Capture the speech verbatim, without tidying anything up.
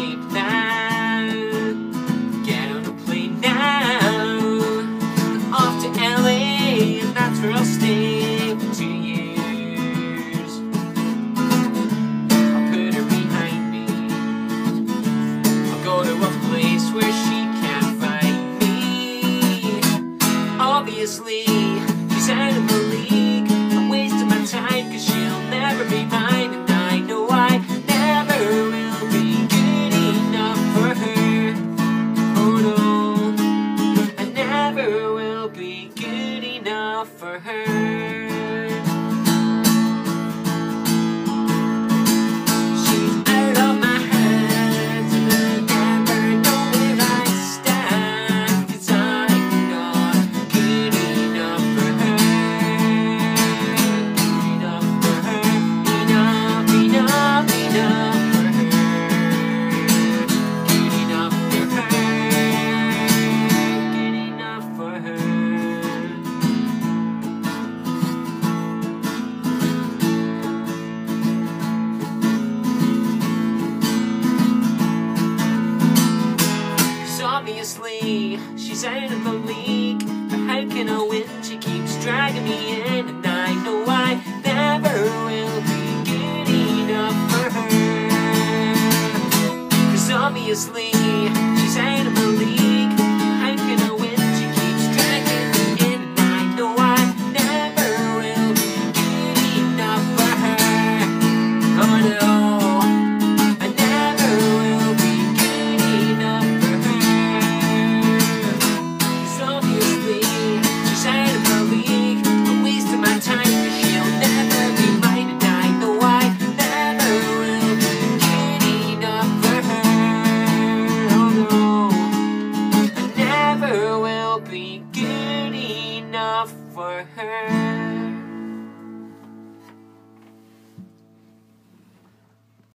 sleep now. Get on a plane now, off to L A, and that's where I'll stay for two years. I'll put her behind me. I'll go to a place where she can't find me. Obviously, she's out of the league. I'm wasting my time, cause she'll never be mine. And I know I never will be good enough for her. Oh no, I never will be good enough for her. Obviously, she's out of the league, but how can I win? She keeps dragging me in, and I know I never will be good enough for her. Cause obviously, she's out of the league, how can I win? She keeps dragging me in, and I know I never will be good enough for her. Oh no, I never will be good enough for her. Be good enough for her.